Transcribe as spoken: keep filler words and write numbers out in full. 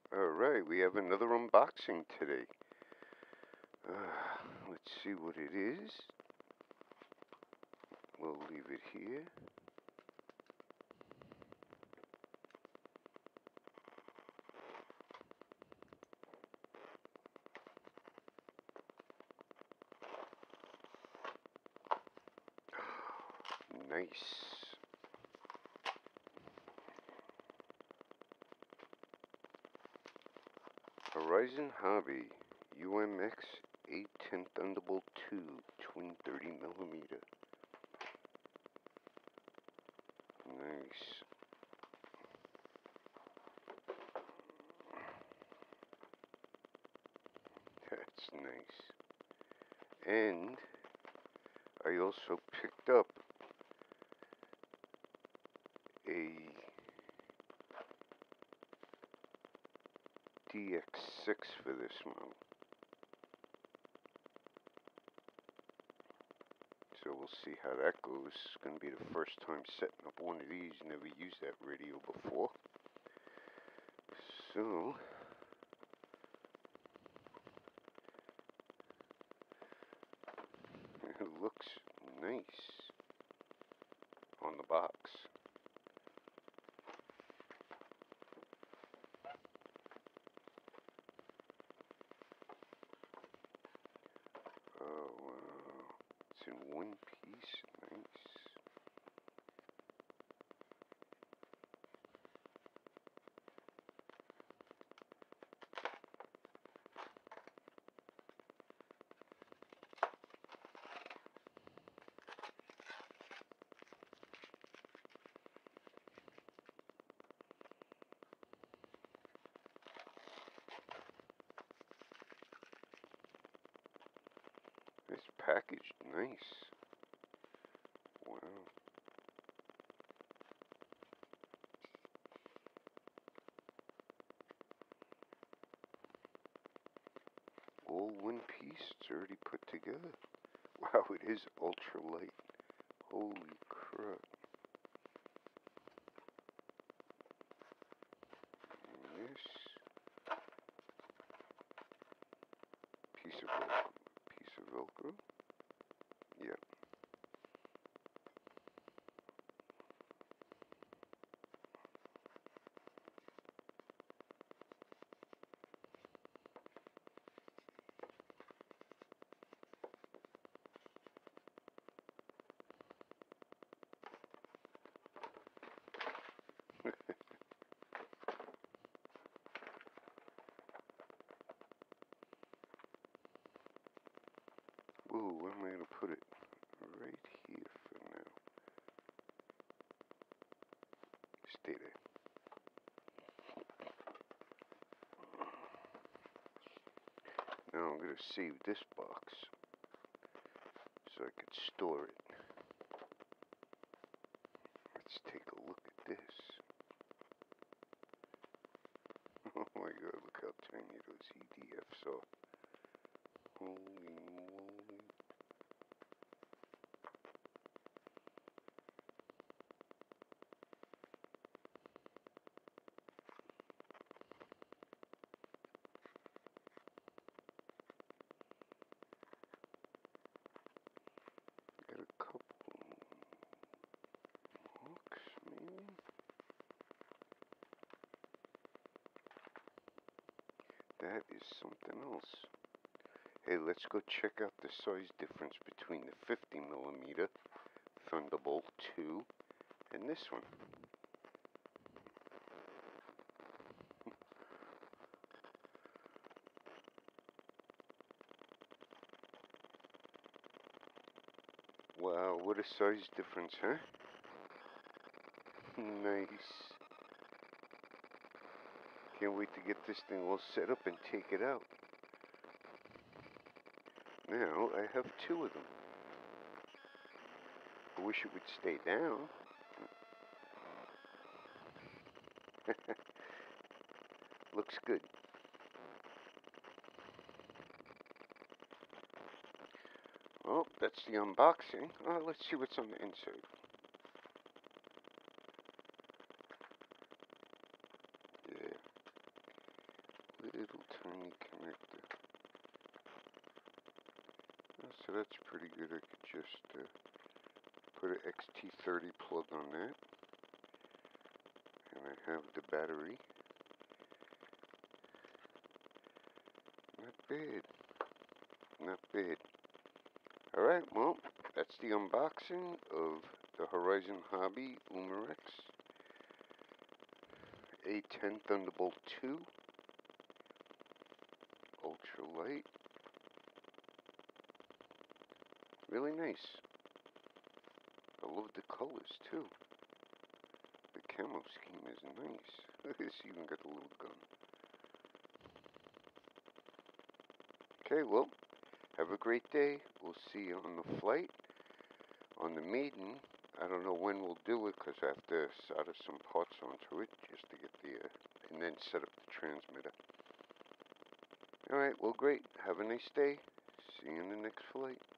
Alright, we have another unboxing today. Uh, let's see what it is. We'll leave it here. Nice. Horizon Hobby U M X A ten Thunderbolt two twin thirty millimeter. Nice. That's nice. And I also picked up a D X six for this model. So we'll see how that goes. It's going to be the first time setting up one of these. Never used that radio before. So, it looks nice on the box. Oh, wow. It's in one piece. Nice. It's packaged nice. Wow. All one piece. It's already put together. Wow, it is ultra light. Holy crap. This piece of Velcro. Piece of Velcro. Yep. Ooh, where am I going to put it? Right here for now. Stay there. Now I'm going to save this box so I could store it. Let's take a look at this. Oh my god, look how tiny those E D Fs are. Holy moly. Got a couple hooks, maybe? That is something else. Hey, let's go check out the size difference between the fifty millimeter Thunderbolt two and this one. Wow, what a size difference, huh? Nice. Can't wait to get this thing all set up and take it out. Now, I have two of them. I wish it would stay down. Looks good. Well, that's the unboxing. Uh, let's see what's on the inside. Yeah. little tiny connector. Oh, so that's pretty good. I could just uh, put an X T thirty plug on that. And I have the battery. Not bad. Not bad. Alright, well, that's the unboxing of the Horizon Hobby Umarex A ten Thunderbolt two Ultralight. Really nice. I love the colors too. The camo scheme is nice. It's even got the little gun. Okay, well, have a great day. We'll see you on the flight. On the Maiden, I don't know when we'll do it because I have to solder some parts onto it just to get the, uh, and then set up the transmitter. Alright, well great. Have a nice day. See you in the next flight.